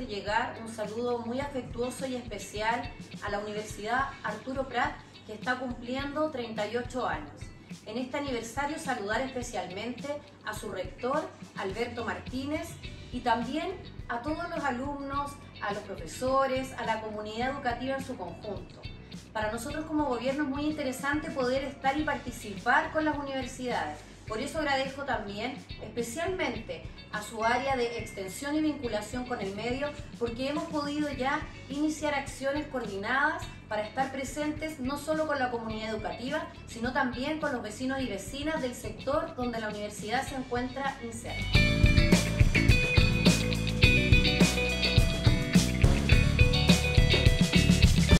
hacer llegar un saludo muy afectuoso y especial a la Universidad Arturo Prat, que está cumpliendo 38 años. En este aniversario saludar especialmente a su rector, Alberto Martínez, y también a todos los alumnos, a los profesores, a la comunidad educativa en su conjunto. Para nosotros como gobierno es muy interesante poder estar y participar con las universidades. Por eso agradezco también especialmente a su área de extensión y vinculación con el medio, porque hemos podido ya iniciar acciones coordinadas para estar presentes no solo con la comunidad educativa, sino también con los vecinos y vecinas del sector donde la universidad se encuentra inserta.